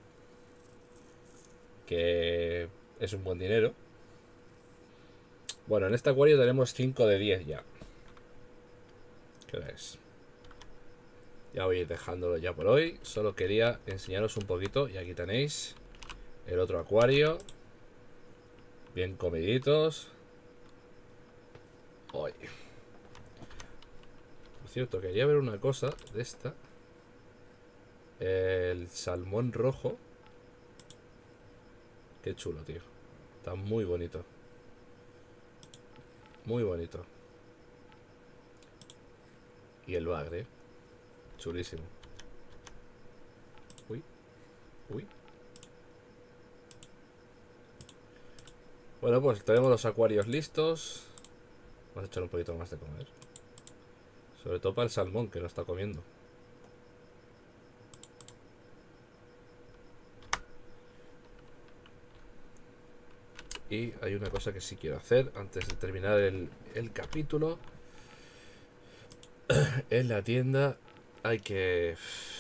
que es un buen dinero. Bueno, en este acuario tenemos cinco de diez ya. ¿Qué hora es? Ya voy a ir dejándolo ya por hoy. Solo quería enseñaros un poquito. Y aquí tenéis el otro acuario. Bien comiditos. Hoy. Por cierto, quería ver una cosa de esta. El salmón rojo. Qué chulo, tío. Está muy bonito. Muy bonito. Y el bagre. Chulísimo. Uy. Uy. Bueno, pues tenemos los acuarios listos. Vamos a echar un poquito más de comer. Sobre todo para el salmón, que lo está comiendo. Y hay una cosa que sí quiero hacer antes de terminar el, el capítulo. En la tienda hay que...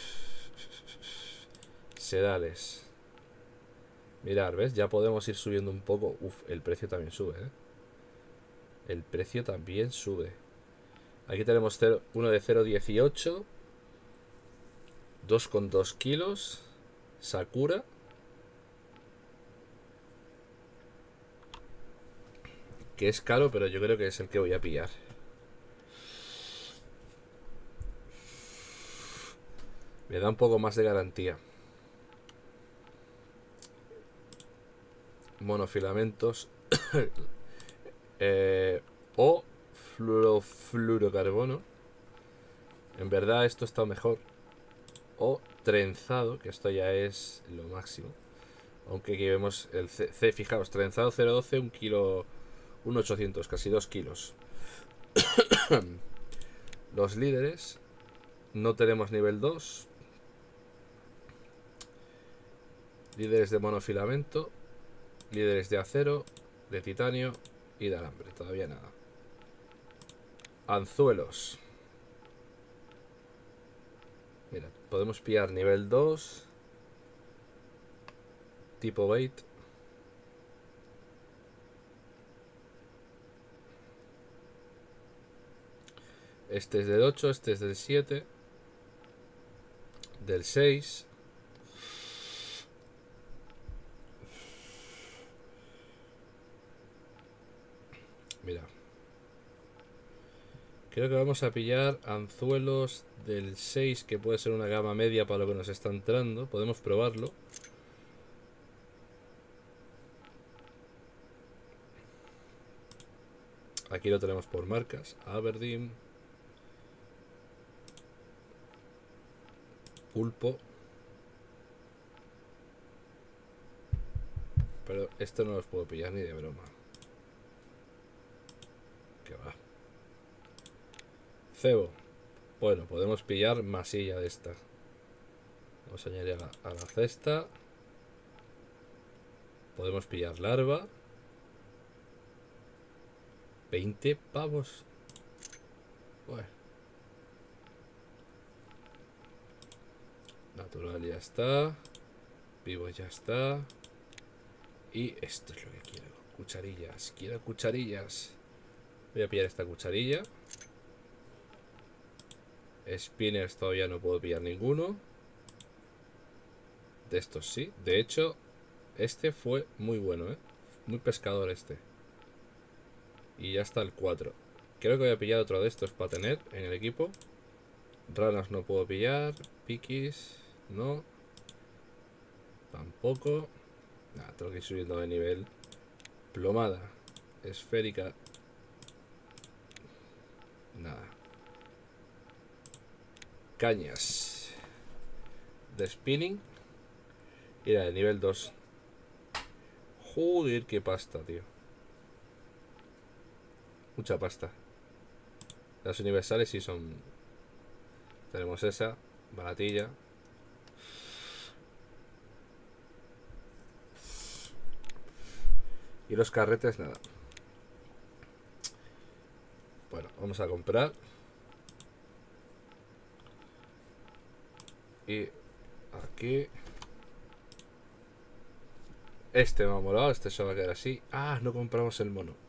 sedales. Mirar, ¿ves? Ya podemos ir subiendo un poco. Uf, el precio también sube, ¿eh? El precio también sube. Aquí tenemos cero, uno de cero coma dieciocho. dos coma dos kilos. Sakura. Que es caro, pero yo creo que es el que voy a pillar. Me da un poco más de garantía. Monofilamentos. eh, o fluorocarbono. En verdad esto está mejor. O trenzado, que esto ya es lo máximo. Aunque aquí vemos el C, C fijaos, trenzado cero coma doce, un kilo, un ochocientos, casi dos kilos. Los líderes, no tenemos nivel dos. Líderes de monofilamento, líderes de acero, de titanio y de alambre, todavía nada. Anzuelos. Mira, podemos pillar nivel dos. Tipo bait. Este es del ocho, este es del siete. Del seis. Mira. Creo que vamos a pillar anzuelos del seis, que puede ser una gama media para lo que nos está entrando. Podemos probarlo. Aquí lo tenemos por marcas. Aberdeen. Pulpo. Pero esto no los puedo pillar ni de broma. Que va. Cebo. Bueno, podemos pillar masilla de esta. Vamos a añadir a la, a la cesta. Podemos pillar larva. veinte pavos. Bueno. Natural ya está. Vivo ya está. Y esto es lo que quiero. Cucharillas. Quiero cucharillas. Voy a pillar esta cucharilla. Spinners todavía no puedo pillar ninguno. De estos sí. De hecho, este fue muy bueno, ¿eh? Muy pescador este. Y ya está el cuatro. Creo que voy a pillar otro de estos para tener en el equipo. Ranas no puedo pillar. Pikis, no. Tampoco. Nada, tengo que ir subiendo de nivel. Plomada. Esférica. Nada. Cañas de spinning. Y la de nivel dos. Joder, qué pasta, tío. Mucha pasta. Las universales sí son. Tenemos esa. Baratilla. Y los carretes, nada. Bueno, vamos a comprar. Y aquí. Este me ha molado, este se va a quedar así. Ah, no compramos el mono.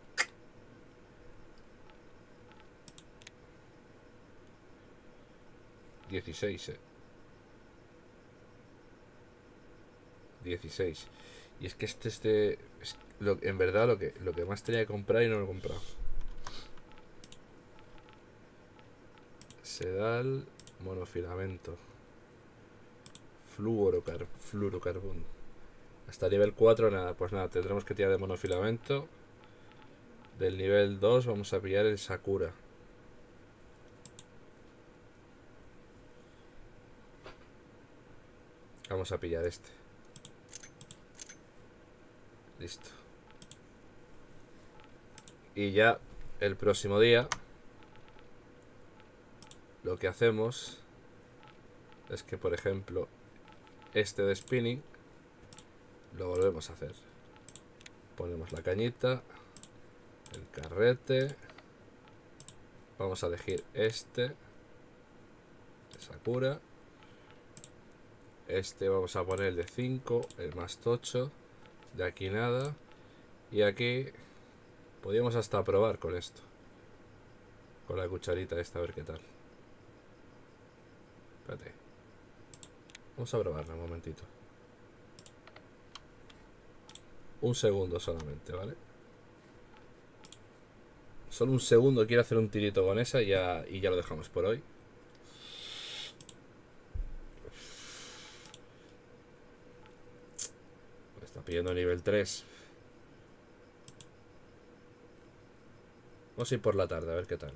dieciséis, eh. dieciséis. Y es que este, este es lo, en verdad lo que, lo que más tenía que comprar y no lo he comprado. Sedal, monofilamento. Fluorocar, fluorocarbón. Hasta nivel cuatro nada, pues nada, tendremos que tirar de monofilamento. Del nivel dos vamos a pillar el Sakura. Vamos a pillar este. Listo. Y ya el próximo día lo que hacemos es que, por ejemplo, este de spinning lo volvemos a hacer. Ponemos la cañita, el carrete. Vamos a elegir este, Sakura. Este vamos a poner el de cinco, el más tocho. De aquí nada. Y aquí podríamos hasta probar con esto. Con la cucharita esta, a ver qué tal. Espérate. Vamos a probarla un momentito. Un segundo solamente, ¿vale? Solo un segundo, quiero hacer un tirito con esa y ya, y ya lo dejamos por hoy. Me está pidiendo nivel tres. Vamos a ir por la tarde, a ver qué tal.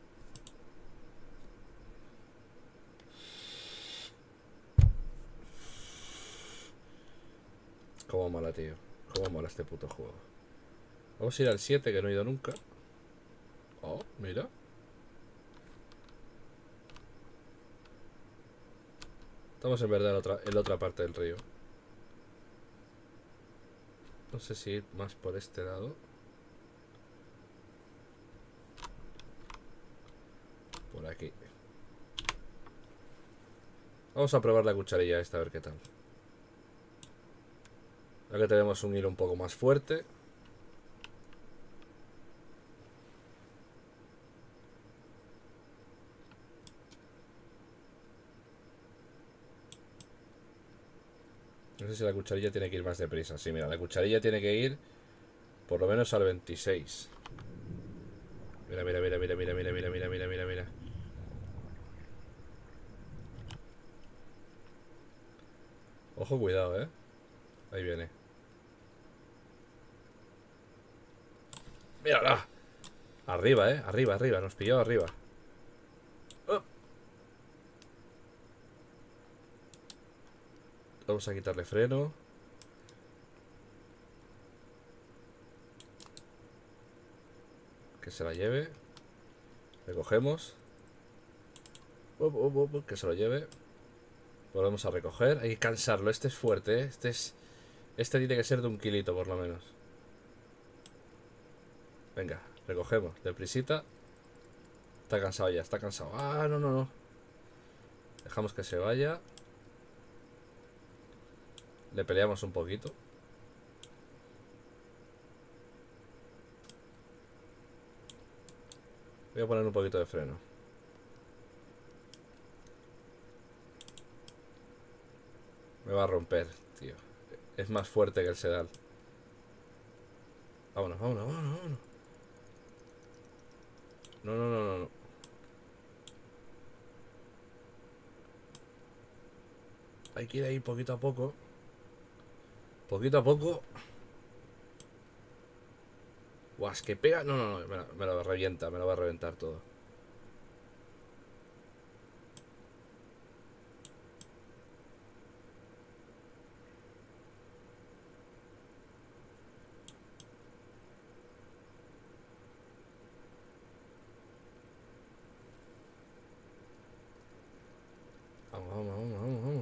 Cómo mola, tío. Cómo mola este puto juego. Vamos a ir al siete, que no he ido nunca. Oh, mira. Estamos en verdad en, otra, en la otra parte del río. No sé si ir más por este lado. Por aquí. Vamos a probar la cucharilla esta, a ver qué tal. Ahora que tenemos un hilo un poco más fuerte. No sé si la cucharilla tiene que ir más deprisa. Sí, mira, la cucharilla tiene que ir por lo menos al veintiséis. Mira, mira, mira, mira, mira, mira, mira, mira, mira, mira, mira. Ojo, cuidado, eh. Ahí viene. ¡Mírala! Arriba, eh. Arriba, arriba. Nos pilló arriba. Oh. Vamos a quitarle freno. Que se la lleve. Recogemos. Oh, oh, oh, oh, que se lo lleve. Volvemos a recoger. Hay que cansarlo. Este es fuerte, ¿eh? Este es... Este tiene que ser de un kilito, por lo menos. Venga, recogemos. Deprisita. Está cansado ya, está cansado. Ah, no, no, no. Dejamos que se vaya. Le peleamos un poquito. Voy a poner un poquito de freno. Me va a romper, tío. Es más fuerte que el sedal. Vámonos, vámonos, vámonos, vámonos. No, no, no, no, no. Hay que ir ahí poquito a poco. Poquito a poco. Guas, que pega. No, no, no. Me lo, me lo revienta, me lo va a reventar todo. Vamos, vamos, vamos, vamos, vamos.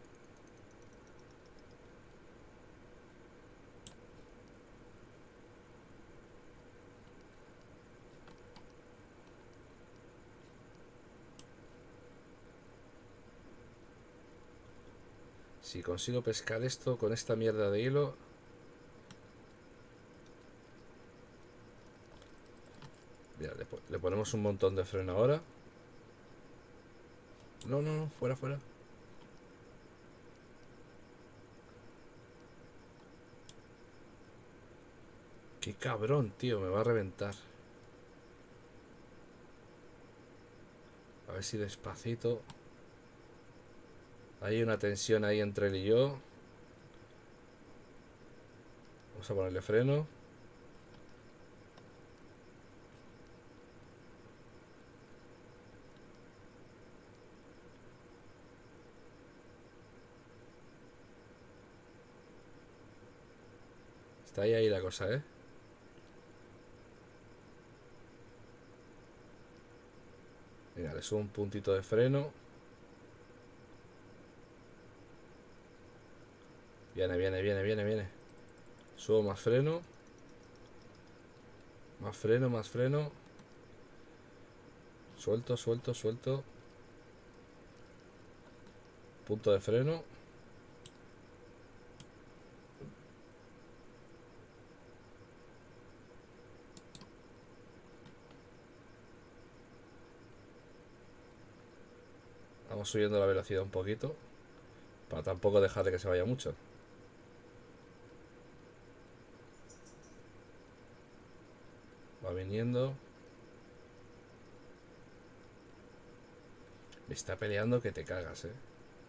Si consigo pescar esto con esta mierda de hilo. Mira, le, le ponemos un montón de freno ahora. No, no, no, fuera, fuera. Qué cabrón, tío, me va a reventar. A ver si despacito. Hay una tensión ahí entre él y yo. Vamos a ponerle freno. Está ahí, ahí la cosa, ¿eh? Mira, le subo un puntito de freno. Viene, viene, viene, viene, viene. Subo más freno. Más freno, más freno. Suelto, suelto, suelto. Punto de freno. Vamos subiendo la velocidad un poquito. Para tampoco dejar de que se vaya mucho. Va viniendo. Me está peleando que te cagas, eh.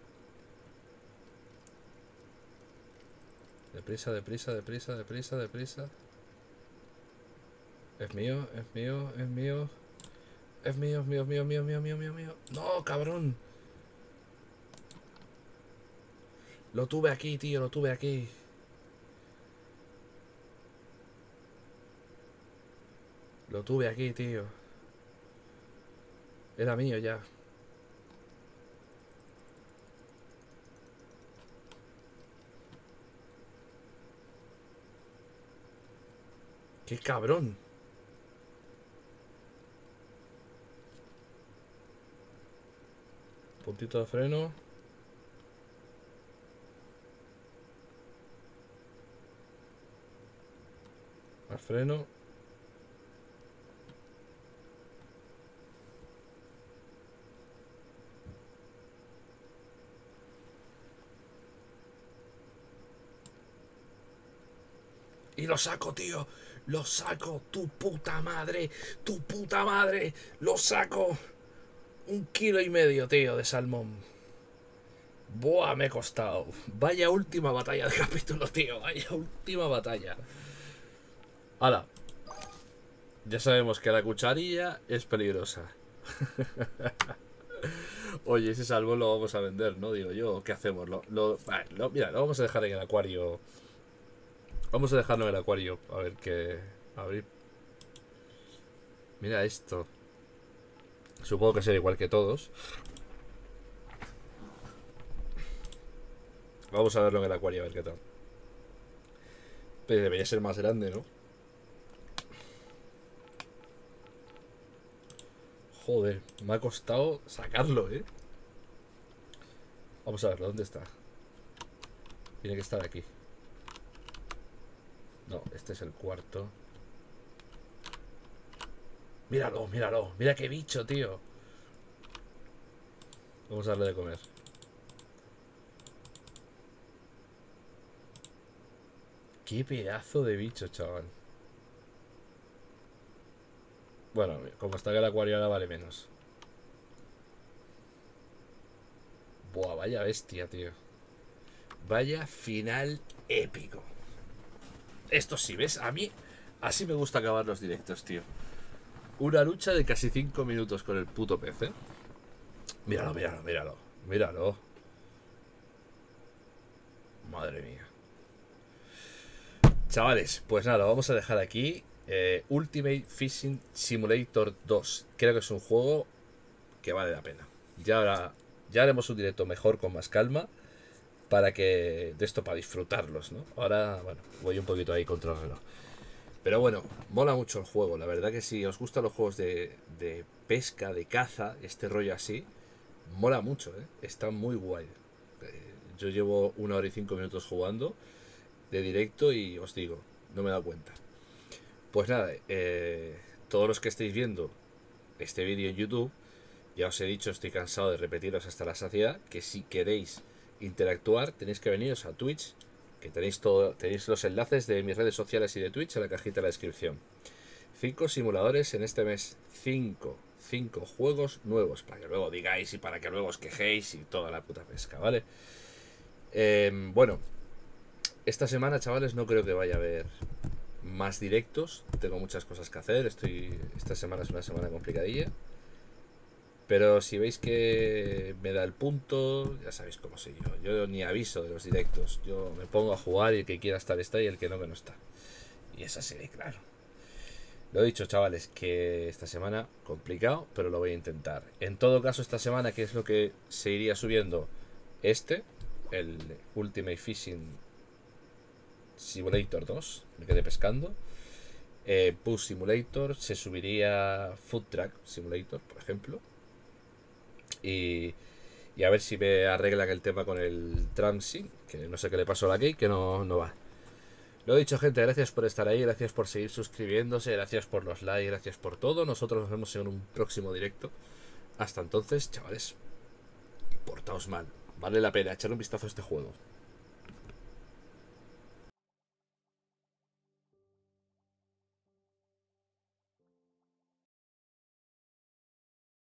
Deprisa, deprisa, deprisa, deprisa, deprisa. Es mío, es mío, es mío. Es mío, es mío, mío, mío, mío, mío, mío, mío. No, cabrón. Lo tuve aquí, tío, lo tuve aquí. Lo tuve aquí, tío. Era mío ya. ¡Qué cabrón! Puntito de freno. Más freno. Y lo saco, tío. Lo saco. Tu puta madre. Tu puta madre. Lo saco. Un kilo y medio, tío, de salmón. Buah, me he costado. Vaya última batalla de capítulo, tío. Vaya última batalla. Hala. Ya sabemos que la cucharilla es peligrosa. Oye, ese salmón lo vamos a vender, ¿no? Digo yo, ¿qué hacemos? Lo, lo, lo, mira, lo vamos a dejar en el acuario. Vamos a dejarlo en el acuario. A ver qué... Abrir. Mira esto. Supongo que será igual que todos. Vamos a verlo en el acuario, a ver qué tal. Pero debería ser más grande, ¿no? Joder, me ha costado sacarlo, ¿eh? Vamos a verlo, ¿dónde está? Tiene que estar aquí. No, este es el cuarto. Míralo, míralo. Mira qué bicho, tío. Vamos a darle de comer. Qué pedazo de bicho, chaval. Bueno, como está en el acuario ahora vale menos. Buah, vaya bestia, tío. Vaya final épico. Esto sí, ¿ves? A mí así me gusta acabar los directos, tío. Una lucha de casi cinco minutos con el puto pez, ¿eh? Míralo, míralo, míralo. Míralo. Madre mía. Chavales, pues nada, vamos a dejar aquí eh, Ultimate Fishing Simulator dos. Creo que es un juego que vale la pena. Ya, ahora, ya haremos un directo mejor, con más calma, para que de esto, para disfrutarlos, ¿no? Ahora, bueno, voy un poquito ahí contra el reloj. Pero bueno, mola mucho el juego. La verdad que si os gustan los juegos de, de pesca, de caza, este rollo así, mola mucho, ¿eh? Está muy guay. Eh, yo llevo una hora y cinco minutos jugando de directo y os digo, no me he dado cuenta. Pues nada, eh, todos los que estéis viendo este vídeo en YouTube, ya os he dicho, estoy cansado de repetiros hasta la saciedad, que si queréis interactuar tenéis que veniros a Twitch que tenéis, todo, tenéis los enlaces de mis redes sociales y de Twitch en la cajita de la descripción. Cinco simuladores en este mes. Cinco. Cinco juegos nuevos. Para que luego digáis y para que luego os quejéis y toda la puta pesca, ¿vale? Eh, bueno. Esta semana, chavales, no creo que vaya a haber más directos. Tengo muchas cosas que hacer. Estoy. Esta semana es una semana complicadilla. Pero si veis que me da el punto, ya sabéis cómo soy yo. Yo ni aviso de los directos. Yo me pongo a jugar y el que quiera estar está y el que no, que no está. Y es así de claro. Lo he dicho, chavales, que esta semana complicado, pero lo voy a intentar. En todo caso, esta semana, ¿qué es lo que se iría subiendo? Este, el Ultimate Fishing Simulator dos, me quedé pescando. Eh, Bus Simulator, se subiría Food Truck Simulator, por ejemplo. Y, y a ver si me arreglan el tema con el Tramsy, que no sé qué le pasó a la Key, que no, no va. Lo he dicho, gente, gracias por estar ahí, gracias por seguir suscribiéndose, gracias por los likes, gracias por todo. Nosotros nos vemos en un próximo directo. Hasta entonces, chavales, portaos mal. Vale la pena echar un vistazo a este juego.